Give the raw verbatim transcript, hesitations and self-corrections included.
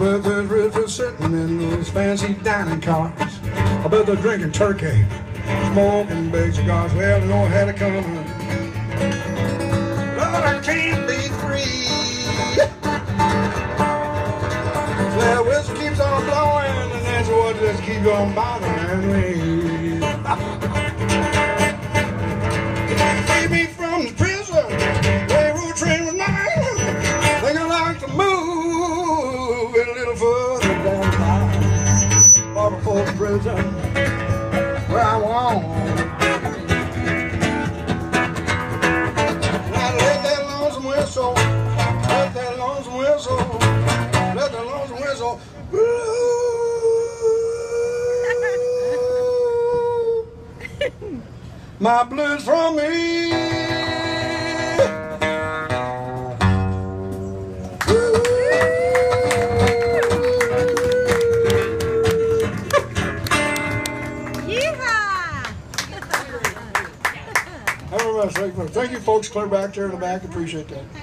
bet they're rich for sitting in those fancy dining cars. I bet they're drinking turkey, smoking big cigars. Well, they know how to come. But I can't be free. Well, whiskey keeps on blowing, and that's what just keeps on bothering me. Save me from the prison, railroad train was mine. Think I'd like to move it a little further down the line, or before the prison where I want. And I let that lonesome whistle, let that lonesome whistle, let that lonesome whistle. My blues from me. Thank you, folks. Clear back there in the back. Appreciate that.